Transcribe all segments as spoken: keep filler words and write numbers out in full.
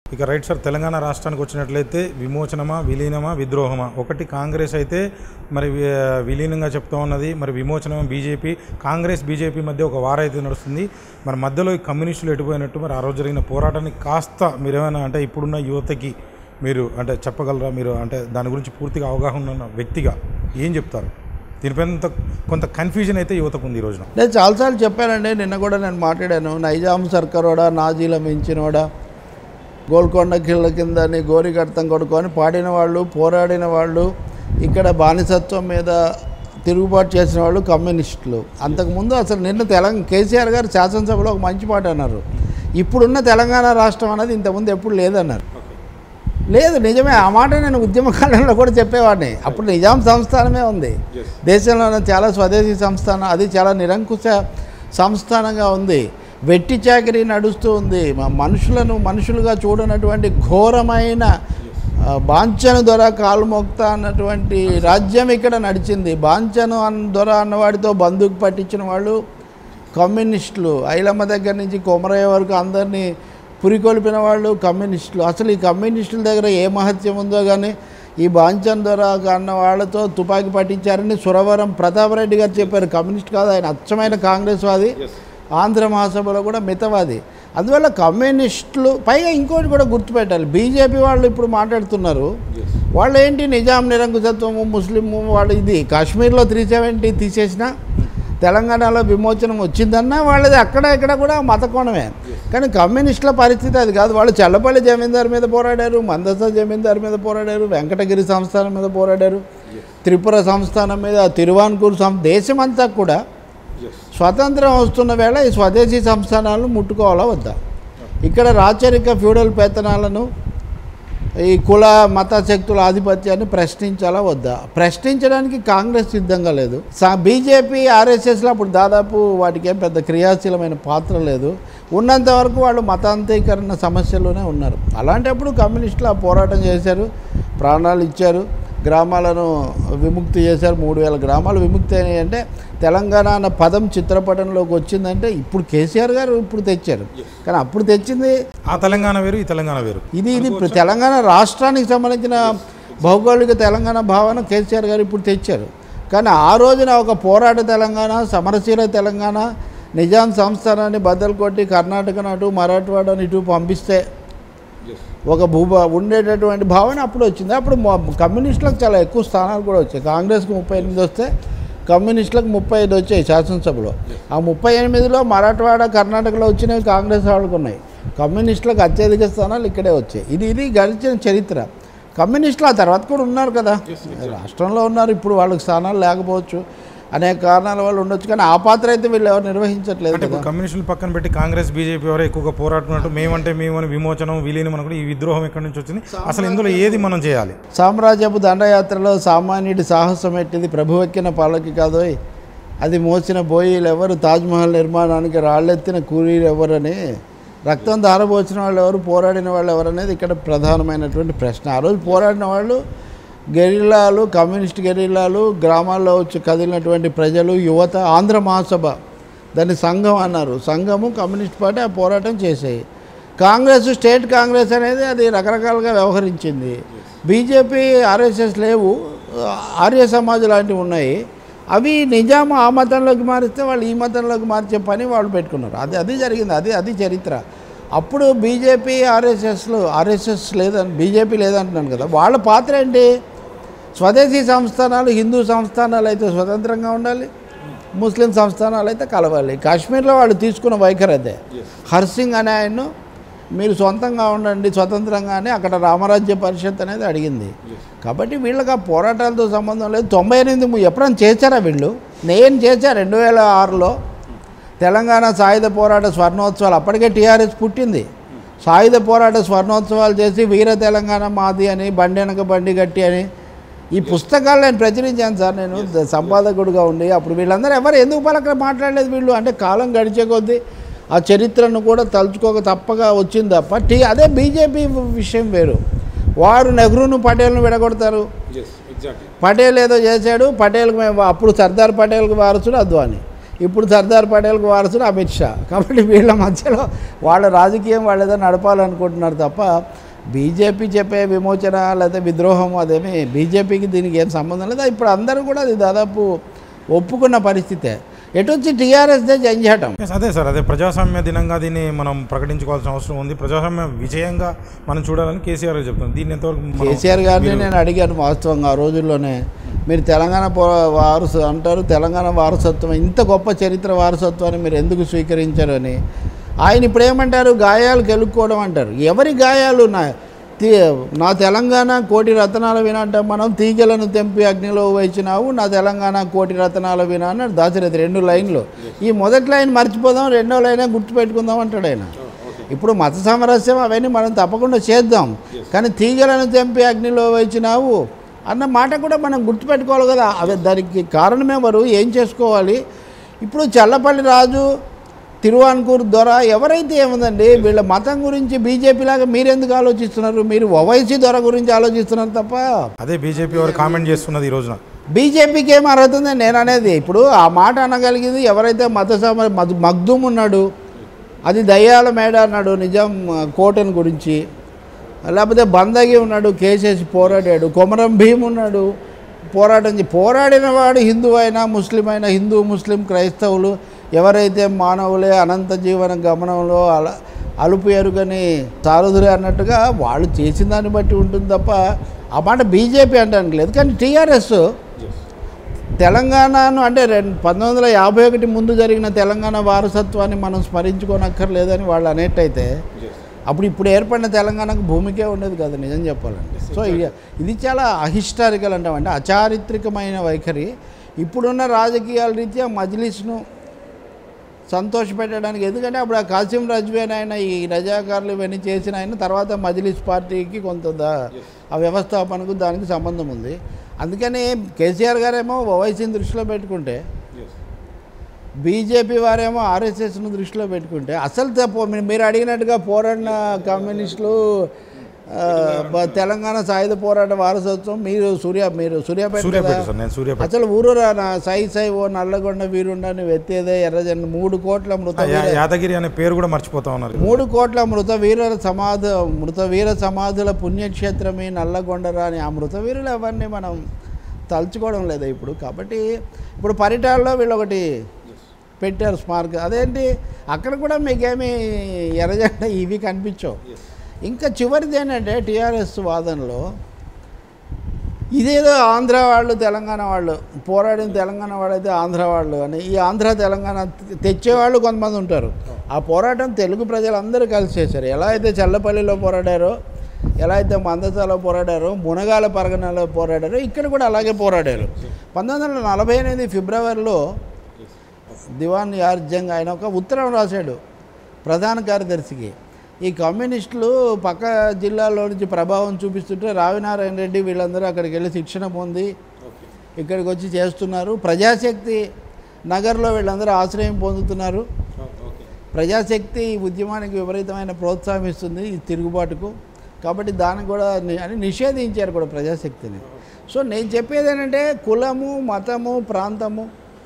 ఇక right sir, Telangana రాష్ట్రానికి వచ్చినట్లయితే విమోచనమా విలీనమా విద్రోహమా? ఒకటి కాంగ్రెస్ అయితే మరి విలీనంగా చెప్తా ఉన్నది, మరి విమోచనమా బీజేపీ. కాంగ్రెస్ బీజేపీ మధ్య ఒక వార అయితే నడుస్తుంది. మరి మధ్యలో ఈ కమ్యూనిస్టులు ఎటుపోయినట్టు, మరి ఆ రోజు జరిగిన పోరాటాన్ని కాస్త మీరేమైనా అంటే ఇప్పుడున్న యువతకి మీరు అంటే చెప్పగలరా? మీరు అంటే దాని గురించి పూర్తిగా అవగాహన ఉన్న వ్యక్తిగా ఏం చెప్తారు? దీనిపైన కొంత కన్ఫ్యూజన్ అయితే యువతకు ఉంది ఈ రోజున. నేను చాలాసార్లు చెప్పానండి, నిన్న కూడా నేను మాట్లాడాను. నైజాం సర్కారోడా నాజీల మించినోడా, గోల్కొండ కిళ్ళ కిందని గోరికర్తం కొడుకొని పాడిన వాళ్ళు, పోరాడిన వాళ్ళు, ఇక్కడ బానిసత్వం మీద తిరుగుబాటు చేసిన వాళ్ళు కమ్యూనిస్టులు. అంతకుముందు అసలు నిన్న తెలంగాణ కేసీఆర్ గారు శాసనసభలో ఒక మంచి మాట అన్నారు, ఇప్పుడున్న తెలంగాణ రాష్ట్రం అనేది ఇంతకుముందు ఎప్పుడు లేదన్నారు. లేదు, నిజమే. ఆ మాట నేను ఉద్యమ కాలంలో కూడా చెప్పేవాడిని. అప్పుడు నిజాం సంస్థానమే ఉంది దేశంలోనే, చాలా స్వదేశీ సంస్థానం, అది చాలా నిరంకుశ సంస్థానంగా ఉంది. వెట్టి చాకరీ నడుస్తూ ఉంది. మనుషులను మనుషులుగా చూడనటువంటి ఘోరమైన బాంఛను దొర కాలుమోక్త అన్నటువంటి రాజ్యం ఇక్కడ నడిచింది. బాంఛను అన్న దొర అన్నవాడితో బందూకు పట్టించిన వాళ్ళు కమ్యూనిస్టులు. ఐలమ్మ దగ్గర నుంచి కొమరయ్య వరకు అందరినీ పురికొల్పిన వాళ్ళు కమ్యూనిస్టులు. అసలు ఈ కమ్యూనిస్టుల దగ్గర ఏ మహత్యం ఉందో కానీ ఈ బాంఛన్ దొర అన్న వాళ్ళతో తుపాకీ పట్టించారని సురవరం ప్రతాపరెడ్డి గారు చెప్పారు. కమ్యూనిస్ట్ కాదు ఆయన, అచ్చమైన కాంగ్రెస్ వాది, ఆంధ్ర మహాసభలో కూడా మితవాది. అందువల్ల కమ్యూనిస్టులు, పైగా ఇంకోటి కూడా గుర్తుపెట్టాలి, బీజేపీ వాళ్ళు ఇప్పుడు మాట్లాడుతున్నారు, వాళ్ళు ఏంటి నిజాం నిరంకుశత్వము, ముస్లిము వాళ్ళు, ఇది కాశ్మీర్లో త్రీ సెవెంటీ తీసేసిన తెలంగాణలో విమోచనం వచ్చిందన్నా వాళ్ళది అక్కడ ఇక్కడ కూడా మత కోణమే. కానీ కమ్యూనిస్టుల పరిస్థితి అది కాదు. వాళ్ళు చల్లపల్లి జమీందారు మీద పోరాడారు, మందస జమీందారు మీద పోరాడారు, వెంకటగిరి సంస్థానం మీద పోరాడారు, త్రిపుర సంస్థానం మీద, తిరువాన్కూరు సం దేశమంతా కూడా స్వతంత్రం వస్తున్న వేళ ఈ స్వదేశీ సంస్థానాలను ముట్టుకోవాలా వద్దా? ఇక్కడ రాచరిక ఫ్యూడల్ పెత్తనాలను, ఈ కుల మత శక్తుల ఆధిపత్యాన్ని ప్రశ్నించాలా వద్దా? ప్రశ్నించడానికి కాంగ్రెస్ సిద్ధంగా లేదు. బీజేపీ ఆర్ఎస్ఎస్లో అప్పుడు దాదాపు వాటికి ఏం పెద్ద క్రియాశీలమైన పాత్ర లేదు. ఉన్నంత వరకు వాళ్ళు మతాంతీకరణ సమస్యలోనే ఉన్నారు. అలాంటప్పుడు కమ్యూనిస్టులు ఆ పోరాటం చేశారు, ప్రాణాలు ఇచ్చారు, గ్రామాలను విముక్తి చేశారు. మూడు వేల గ్రామాలు విముక్తి అయినాయి. అంటే తెలంగాణ అన్న పదం చిత్రపటంలోకి వచ్చిందంటే ఇప్పుడు కేసీఆర్ గారు ఇప్పుడు తెచ్చారు, కానీ అప్పుడు తెచ్చింది ఆ తెలంగాణ వేరు, ఈ తెలంగాణ వేరు. ఇది ఇది తెలంగాణ రాష్ట్రానికి సంబంధించిన భౌగోళిక తెలంగాణ భావన కేసీఆర్ గారు ఇప్పుడు తెచ్చారు. కానీ ఆ రోజున ఒక పోరాట తెలంగాణ, సమరశీల తెలంగాణ, నిజాం సంస్థానాన్ని బద్దలు కొట్టి కర్ణాటకను అటు మరాఠవాడని ఇటు పంపిస్తే ఒక భూభా ఉండేటటువంటి భావన అప్పుడు వచ్చింది. అప్పుడు కమ్యూనిస్టులకు చాలా ఎక్కువ స్థానాలు కూడా వచ్చాయి. కాంగ్రెస్కి ముప్పై ఎనిమిది వస్తే కమ్యూనిస్టులకు ముప్పై ఐదు వచ్చాయి శాసనసభలో. ఆ ముప్పై ఎనిమిదిలో మరాఠవాడ కర్ణాటకలో వచ్చినవి కాంగ్రెస్ వాళ్ళకు ఉన్నాయి. కమ్యూనిస్టులకు అత్యధిక స్థానాలు ఇక్కడే వచ్చాయి. ఇది ఇది గడిచిన చరిత్ర. కమ్యూనిస్టులు ఆ తర్వాత కూడా ఉన్నారు కదా, రాష్ట్రంలో ఉన్నారు. ఇప్పుడు వాళ్ళకి స్థానాలు లేకపోవచ్చు, అనేక కారణాల వల్ల ఉండొచ్చు, కానీ ఆ పాత్ర అయితే వీళ్ళు ఎవరు నిర్వహించట్లేదు. కమ్యూనిస్టులు పక్కన పెట్టి కాంగ్రెస్ బీజేపీ ఎవరో ఎక్కువగా పోరాడుతున్నట్టు, మేమంటే మేమని విమోచనం విలీనం అనుకుంటే ఈ విద్రోహం ఎక్కడి నుంచి వచ్చింది? అసలు ఇందులో ఏది మనం చేయాలి? సామ్రాజ్యపు దండయాత్రలో సామాన్యుడి సాహసం ఎట్టిది ప్రభువెక్కిన పాలకి కాదోయ్, అది మోసిన బోయీలు ఎవరు, తాజ్మహల్ నిర్మాణానికి రాళ్ళెత్తిన కూలీలు ఎవరని, రక్తం దారబోచిన వాళ్ళు ఎవరు, పోరాడిన వాళ్ళు ఎవరనేది ఇక్కడ ప్రధానమైనటువంటి ప్రశ్న. ఆ రోజు పోరాడిన వాళ్ళు గెరిల్లాలు, కమ్యూనిస్ట్ గెరిల్లాలు, గ్రామాల్లో వచ్చి కదిలినటువంటి ప్రజలు, యువత. ఆంధ్ర మహాసభ దాన్ని సంఘం అన్నారు. సంఘము కమ్యూనిస్ట్ పార్టీ ఆ పోరాటం చేసాయి. కాంగ్రెస్, స్టేట్ కాంగ్రెస్ అనేది అది రకరకాలుగా వ్యవహరించింది. బీజేపీ ఆర్ఎస్ఎస్ లేవు, ఆర్య సమాజ్ లాంటివి ఉన్నాయి. అవి నిజాము ఆ మతంలోకి మారిస్తే వాళ్ళు ఈ మతంలోకి మార్చే పని వాళ్ళు పెట్టుకున్నారు. అది అది జరిగింది, అది అది చరిత్ర. అప్పుడు బీజేపీ ఆర్ఎస్ఎస్లో ఆర్ఎస్ఎస్ లేదని బీజేపీ లేదంటున్నాను కదా, వాళ్ళ పాత్ర ఏంటి? స్వదేశీ సంస్థానాలు, హిందూ సంస్థానాలు అయితే స్వతంత్రంగా ఉండాలి, ముస్లిం సంస్థానాలు అయితే కలవాలి. కాశ్మీర్లో వాళ్ళు తీసుకున్న వైఖరి అదే. హర్సింగ్ అనే ఆయన్ను మీరు సొంతంగా ఉండండి స్వతంత్రంగా అని అక్కడ రామరాజ్య పరిషత్ అనేది అడిగింది. కాబట్టి వీళ్ళకి ఆ పోరాటాలతో సంబంధం లేదు. తొంభై ఎనిమిది ఎప్పుడైనా చేశారా వీళ్ళు? నేను చేశా రెండు వేల ఆరులో తెలంగాణ సాయుధ పోరాట స్వర్ణోత్సవాలు. అప్పటికే టీఆర్ఎస్ పుట్టింది. సాయుధ పోరాట స్వర్ణోత్సవాలు చేసి వీర తెలంగాణ మాది అని, బండి వెనక బండి గట్టి అని ఈ పుస్తకాలు నేను ప్రచురించాను సార్, నేను సంపాదకుడుగా ఉండి. అప్పుడు వీళ్ళందరూ ఎవరు ఎందుకు పలక మాట్లాడలేదు వీళ్ళు అంటే, కాలం గడిచే కొద్దీ ఆ చరిత్రను కూడా తలుచుకోక తప్పగా వచ్చింది తప్ప. టీ అదే బీజేపీ విషయం వేరు. వారు నెహ్రూను పటేల్ను విడగొడతారు. పటేల్ ఏదో చేశాడు, పటేల్కి మేము అప్పుడు సర్దార్ పటేల్కి వారసుడు అద్వానీ. ఇప్పుడు సర్దార్ పటేల్కి వారసుడు అమిత్ షా. కాబట్టి వీళ్ళ మధ్యలో వాళ్ళ రాజకీయం వాళ్ళు ఏదో నడపాలనుకుంటున్నారు తప్ప బీజేపీ చెప్పే విమోచన లేదా విద్రోహం అదేమి బీజేపీకి దీనికి ఏం సంబంధం లేదు. ఇప్పుడు అందరూ కూడా అది దాదాపు ఒప్పుకున్న పరిస్థితే. ఎటు వచ్చి టీఆర్ఎస్దే జంజాటం. అదే సార్, అదే ప్రజాస్వామ్య దినంగా దీన్ని మనం ప్రకటించుకోవాల్సిన అవసరం ఉంది. ప్రజాస్వామ్య విజయంగా మనం చూడాలని కేసీఆర్ గారు చెప్తాం. దీన్ని ఎంతవరకు కేసీఆర్ గారిని నేను అడిగాను వాస్తవంగా ఆ రోజుల్లోనే. మీరు తెలంగాణ వారసు అంటారు, తెలంగాణ వారసత్వం ఇంత గొప్ప చరిత్ర వారసత్వాన్ని మీరు ఎందుకు స్వీకరించారు అని. ఆయన ఇప్పుడు ఏమంటారు, గాయాలు కెలుక్కోవడం అంటారు. ఎవరి గాయాలు నా నా తెలంగాణ కోటి రతనాల వినంట మనం తీగలను తెంపి అగ్నిలో వేసినావు నా తెలంగాణ కోటి రతనాల వినా అన్నాడు దాశరథి రెండు లైన్లు. ఈ మొదటి లైన్ మర్చిపోదాం, రెండో లైనే గుర్తుపెట్టుకుందాం అంటాడు ఆయన. ఇప్పుడు మత సామరస్యం అవన్నీ మనం తప్పకుండా చేద్దాం, కానీ తీగలను తెంపి అగ్నిలో వేసినావు అన్న మాట కూడా మనం గుర్తుపెట్టుకోవాలి కదా. అవి దానికి కారణం ఎవరు, ఏం చేసుకోవాలి. ఇప్పుడు చల్లపల్లి రాజు, తిరువాన్కూర్ దొర ఎవరైతే ఏముందండి, వీళ్ళ మతం గురించి బీజేపీ లాగా మీరెందుకు ఆలోచిస్తున్నారు? మీరు ఓవైసీ దొర గురించి ఆలోచిస్తున్నారు తప్ప. అదే బీజేపీ వారు కామెంట్ చేస్తున్నది ఈ రోజున. బీజేపీకి ఏం అర్హత ఉందని నేను అనేది. ఇప్పుడు ఆ మాట అనగలిగింది ఎవరైతే మత సమ మగ్దుమ్ ఉన్నాడు, అది దయ్యాల మేడ అన్నాడు నిజాం కోటను గురించి, లేకపోతే బందగి ఉన్నాడు కేసేసి పోరాడాడు, కొమరం భీమ్ ఉన్నాడు పోరాటం పోరాడిన వాడు హిందూ అయినా ముస్లిం అయినా, హిందూ ముస్లిం క్రైస్తవులు ఎవరైతే మానవులే అనంత జీవన గమనంలో అల అలుపు ఎరుగని సారథులే అన్నట్టుగా వాళ్ళు చేసిన దాన్ని బట్టి ఉంటుంది తప్ప ఆ మాట బీజేపీ అంటానికి లేదు. కానీ టీఆర్ఎస్ తెలంగాణను అంటే రెండు పంతొమ్మిది వందల యాభై ఒకటి ముందు జరిగిన తెలంగాణ వారసత్వాన్ని మనం స్మరించుకోనక్కర్లేదని వాళ్ళు అనేట్టయితే అప్పుడు ఇప్పుడు ఏర్పడిన తెలంగాణకు భూమికే ఉండేది కదా నిజం చెప్పాలంటే. సో ఇది చాలా అహిస్టారికల్ అంటామంటే అచారిత్రకమైన వైఖరి. ఇప్పుడున్న రాజకీయాల రీత్యా మజ్లిస్ను సంతోషపెట్టడానికి, ఎందుకంటే అప్పుడు ఆ కాసిం రజ్వేన్ ఆయన ఈ రజాకారులు ఇవన్నీ చేసిన ఆయన తర్వాత మజ్లిస్ పార్టీకి కొంత ఆ వ్యవస్థాపనకు దానికి సంబంధం ఉంది. అందుకని కేసీఆర్ గారేమో ఓవైసీని దృష్టిలో పెట్టుకుంటే, బీజేపీ వారేమో ఆర్ఎస్ఎస్ను దృష్టిలో పెట్టుకుంటే, అసలు మీరు అడిగినట్టుగా పోరాడిన కమ్యూనిస్టులు తెలంగాణ సాయుధ పోరాట వారసత్వం మీరు సూర్య మీరు సూర్యాపేట అసలు ఊరు సాయి సాయి ఓ నల్లగొండ వీరుండ నువ్వు ఎత్తేదే ఎర్రజెండ మూడు కోట్ల మృత యాదగిరి అనే పేరు కూడా మర్చిపోతా ఉన్నారు. మూడు కోట్ల మృత వీరుల సమాధి మృత వీర సమాధుల పుణ్యక్షేత్రమే నల్లగొండరా అని ఆ మృత వీరులు అవన్నీ మనం తలుచుకోవడం లేదా ఇప్పుడు. కాబట్టి ఇప్పుడు పరిటాల్లో వీళ్ళు ఒకటి పెట్టారు స్మారక, అదేంటి అక్కడ కూడా మీకేమీ ఎర్రజెండ ఇవి కనిపించవు. ఇంకా చివరిది ఏంటంటే టీఆర్ఎస్ వాదనలో ఇదేదో ఆంధ్ర వాళ్ళు తెలంగాణ వాళ్ళు పోరాడిన తెలంగాణ వాళ్ళైతే ఆంధ్ర వాళ్ళు అని, ఈ ఆంధ్ర తెలంగాణ తెచ్చేవాళ్ళు కొంతమంది ఉంటారు. ఆ పోరాటం తెలుగు ప్రజలందరూ కలిసి చేశారు. ఎలా అయితే చల్లపల్లిలో పోరాడారో, ఎలా అయితే మందసాలో పోరాడారో, మునగాల పరగణలో పోరాడారో, ఇక్కడ కూడా అలాగే పోరాడారు. పంతొమ్మిది వందల నలభై ఎనిమిది ఫిబ్రవరిలో దివాన్ యార్జంగ్ ఆయన ఒక ఉత్తరం రాశాడు ప్రధాన కార్యదర్శికి. ఈ కమ్యూనిస్టులు పక్క జిల్లాలో నుంచి ప్రభావం చూపిస్తుంటే రావినారాయణ రెడ్డి వీళ్ళందరూ అక్కడికి వెళ్ళి శిక్షణ పొంది ఇక్కడికి వచ్చి చేస్తున్నారు. ప్రజాశక్తి నగర్లో వీళ్ళందరూ ఆశ్రయం పొందుతున్నారు. ప్రజాశక్తి ఈ ఉద్యమానికి విపరీతమైన ప్రోత్సాహం ఇస్తుంది ఈ తిరుగుబాటుకు. కాబట్టి దాన్ని కూడా అని నిషేధించారు కూడా ప్రజాశక్తిని. సో నేను చెప్పేది ఏంటంటే కులము మతము ప్రాంతము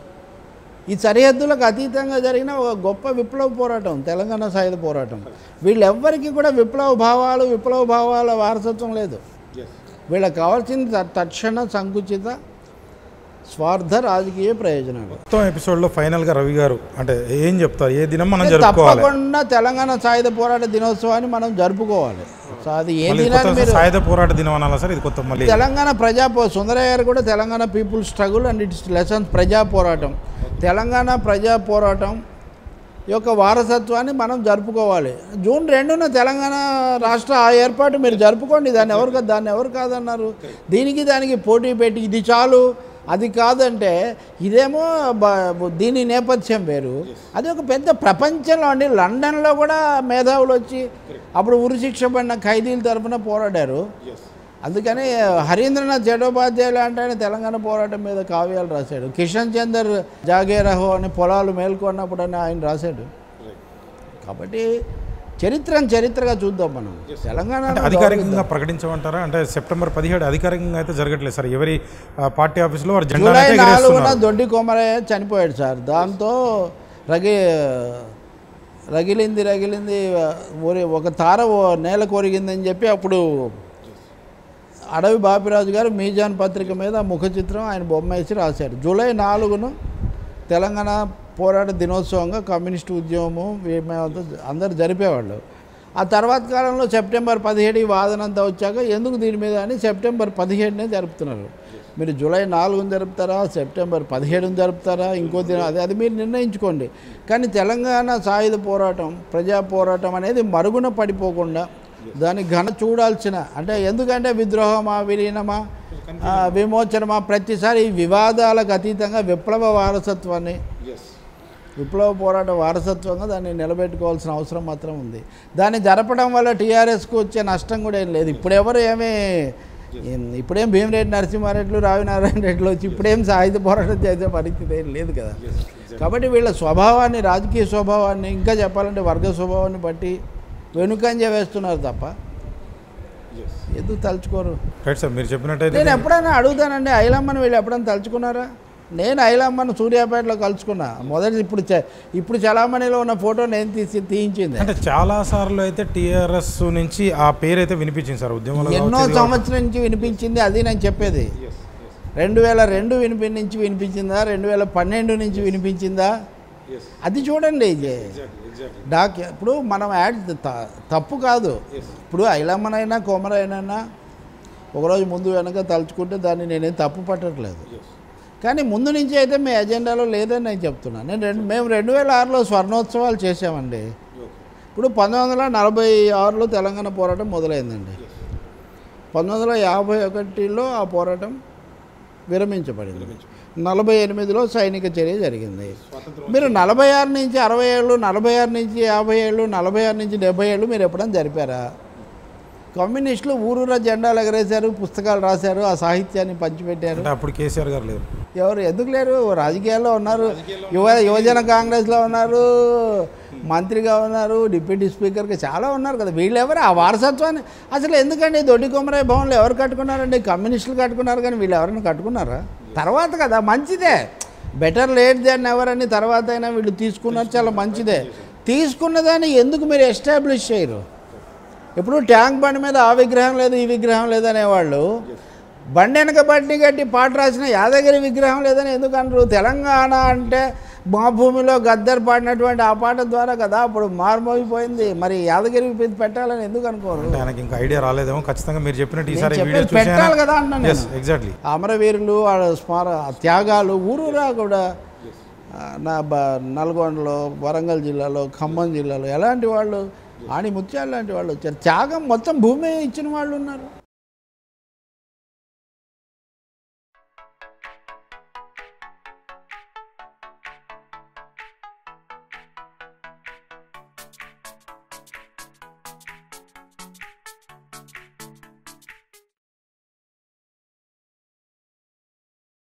ఈ సరిహద్దులకు అతీతంగా జరిగిన ఒక గొప్ప విప్లవ పోరాటం తెలంగాణ సాయుధ పోరాటం. వీళ్ళెవ్వరికీ కూడా విప్లవ భావాలు విప్లవ భావాల వారసత్వం లేదు. వీళ్ళకి కావాల్సిన తక్షణ సంకుచిత స్వార్థ రాజకీయ ప్రయోజనాలు. మొత్తం ఎపిసోడ్లో ఫైనల్గా రవి గారు అంటే ఏం చెప్తారు, ఏ దినం మనం జరుపుకోవాలి? తప్పకుండా తెలంగాణ సాయుధ పోరాట దినోత్సవాన్ని మనం జరుపుకోవాలి. సో అది ఏ దినాన్ని మీరు సాయుధ పోరాట దినం అనాలా సార్? ఇది కొత్త మళ్ళీ తెలంగాణ ప్రజా సుందరయ్య గారు కూడా Telangana people struggle and its lessons ప్రజా పోరాటం, తెలంగాణ ప్రజా పోరాటం యొక్క వారసత్వాన్ని మనం జరుపుకోవాలి. జూన్ రెండున తెలంగాణ రాష్ట్ర ఆ ఏర్పాటు మీరు జరుపుకోండి. దాన్ని ఎవరు దాన్ని ఎవరు కాదన్నారు? దీనికి దానికి పోటీ పెట్టి ఇది చాలు అది కాదంటే ఇదేమో దీని నేపథ్యం వేరు. అది ఒక పెద్ద ప్రపంచంలో అండి. లండన్లో కూడా మేధావులు వచ్చి అప్పుడు ఉరిశిక్ష పడిన ఖైదీల తరఫున పోరాడారు. అందుకని హరీంద్రనాథ్ చటోపాధ్యాయులు అంటే ఆయన తెలంగాణ పోరాటం మీద కావ్యాలు రాశాడు. కిషన్ చందర్ జాగే రహో అని పొలాలు మేల్కొన్నప్పుడు అని ఆయన రాశాడు. కాబట్టి చరిత్రను చరిత్రగా చూద్దాం మనం. తెలంగాణ అధికారికంగా ప్రకటించమంటారా? అంటే సెప్టెంబర్ పదిహేడు అధికారికంగా అయితే జరగట్లేదు సార్. ఎవరి పార్టీ ఆఫీస్లో వారు జెండా జూలై నాలుగున దొడ్డి కొమరయ్య చనిపోయాడు సార్. దాంతో రగి రగిలింది రగిలింది ఒక తార నేల కొరిగిందని చెప్పి అప్పుడు అడవి బాపిరాజు గారు మీజాన్ పత్రిక మీద ముఖ చిత్రం ఆయన బొమ్మ వేసి రాశారు. జూలై నాలుగును తెలంగాణ పోరాట దినోత్సవంగా కమ్యూనిస్టు ఉద్యమము మేమంతా అందరు జరిపేవాళ్ళు. ఆ తర్వాత కాలంలో సెప్టెంబర్ పదిహేడు ఈ వాదన అంతా వచ్చాక ఎందుకు దీని మీద అని సెప్టెంబర్ పదిహేడునే జరుపుతున్నారు. మీరు జూలై నాలుగుని జరుపుతారా, సెప్టెంబర్ పదిహేడుని జరుపుతారా, ఇంకో దిన అది అది మీరు నిర్ణయించుకోండి. కానీ తెలంగాణ సాయుధ పోరాటం, ప్రజా పోరాటం అనేది మరుగున పడిపోకుండా దాని ఘన చూడాల్సిన, అంటే ఎందుకంటే విద్రోహమా, విలీనమా, విమోచనమా, ప్రతిసారి వివాదాలకు అతీతంగా విప్లవ వారసత్వాన్ని, విప్లవ పోరాట వారసత్వంగా దాన్ని నిలబెట్టుకోవాల్సిన అవసరం మాత్రం ఉంది. దాన్ని జరపడం వల్ల టీఆర్ఎస్కు వచ్చే నష్టం కూడా ఏం లేదు. ఇప్పుడెవరు ఏమీ ఇప్పుడేం భీమిరెడ్డి నరసింహారెడ్లు, రావినారాయణ రెడ్లు వచ్చి ఇప్పుడేం సాయుధ పోరాటం చేసే పరిస్థితి ఏం లేదు కదా. కాబట్టి వీళ్ళ స్వభావాన్ని, రాజకీయ స్వభావాన్ని, ఇంకా చెప్పాలంటే వర్గ స్వభావాన్ని బట్టి వెనుకంజ వేస్తున్నారు తప్ప ఎందుకు తలుచుకోరు? సార్ మీరు చెప్పినట్టయితే నేను ఎప్పుడైనా అడుగుతానండి, ఐలమ్మని వీళ్ళు ఎప్పుడైనా తలుచుకున్నారా? నేను ఐలమ్మను సూర్యాపేటలో కలుసుకున్నా మొదటి. ఇప్పుడు ఇప్పుడు చలామణిలో ఉన్న ఫోటో నేను తీసి తీయించింది. అంటే చాలా సార్లు అయితే టీఆర్ఎస్ నుంచి ఆ పేరు అయితే వినిపించింది సార్ ఉద్యమంలో, ఎన్నో సంవత్సరం నుంచి వినిపించింది. అది నేను చెప్పేది రెండు వేల రెండు వినిపి నుంచి వినిపించిందా, రెండు వేల పన్నెండు నుంచి వినిపించిందా, అది చూడండి. డాక్ ఇప్పుడు మనం యాడ్ తప్పు కాదు. ఇప్పుడు ఐలమ్మనైనా కొమరైనా ఒకరోజు ముందు వెనక తలుచుకుంటే దాన్ని నేనేం తప్పు పట్టట్లేదు. కానీ ముందు నుంచి అయితే మీ ఎజెండాలో లేదని నేను చెప్తున్నాను. నేను రెండు మేము రెండు వేల ఆరులో స్వర్ణోత్సవాలు చేసామండి. ఇప్పుడు పంతొమ్మిది వందల నలభై ఆరులో తెలంగాణ పోరాటం మొదలైందండి. పంతొమ్మిది వందల యాభై ఒకటిలో ఆ పోరాటం విరమించబడింది. నలభై ఎనిమిదిలో సైనిక చర్య జరిగింది. మీరు నలభై ఆరు నుంచి అరవై ఏళ్ళు, నలభై ఆరు నుంచి యాభై ఏళ్ళు, నలభై ఆరు నుంచి డెబ్బై ఏళ్ళు మీరు ఎప్పుడైనా జరిపారా? కమ్యూనిస్టులు ఊరూరా జెండాలు ఎగరేశారు, పుస్తకాలు రాశారు, ఆ సాహిత్యాన్ని పంచిపెట్టారు. అప్పుడు కేసీఆర్ గారు లేరు. ఎవరు ఎందుకు లేరు? రాజకీయాల్లో ఉన్నారు, యువ యువజన కాంగ్రెస్లో ఉన్నారు, మంత్రిగా ఉన్నారు, డిప్యూటీ స్పీకర్గా చాలా ఉన్నారు కదా. వీళ్ళెవరు ఆ వారసత్వాన్ని అసలు ఎందుకండి? దొడ్డి కొమరయ్య భవన్లు ఎవరు కట్టుకున్నారండి? కమ్యూనిస్టులు కట్టుకున్నారు. కానీ వీళ్ళు ఎవరైనా కట్టుకున్నారా? తర్వాత కదా, మంచిదే, బెటర్ లేట్ దాన్ ఎవర్ అని తర్వాత అయినా వీళ్ళు తీసుకున్నారు, చాలా మంచిదే. తీసుకున్నదాన్ని ఎందుకు మీరు ఎస్టాబ్లిష్ చేయరు? ఇప్పుడు ట్యాంక్ బండి మీద ఆ విగ్రహం లేదు, ఈ విగ్రహం లేదనేవాళ్ళు బండి వెనక బట్టి కట్టి పాట రాసిన యాదగిరి విగ్రహం లేదని ఎందుకు అనరు? తెలంగాణ అంటే మా భూమిలో గద్దర్ పాడినటువంటి ఆ పాట ద్వారా కదా అప్పుడు మారుమోగిపోయింది. మరి యాదగిరి పెట్టాలని ఎందుకు అనుకోరు? ఆయనకి ఇంకా ఐడియా రాలేదేమో. ఖచ్చితంగా మీరు చెప్పినట్టు పెట్టాలి కదా అన్నాను. ఎగ్జాక్ట్లీ అమరవీరులు, వాళ్ళ స్మార త్యాగాలు ఊరూరా కూడా నా బ నల్గొండలో, వరంగల్ జిల్లాలో, ఖమ్మం జిల్లాలో ఎలాంటి వాళ్ళు, ఆణి ముత్యాలు లాంటి వాళ్ళు వచ్చారు. త్యాగం మొత్తం భూమి ఇచ్చిన వాళ్ళు ఉన్నారు.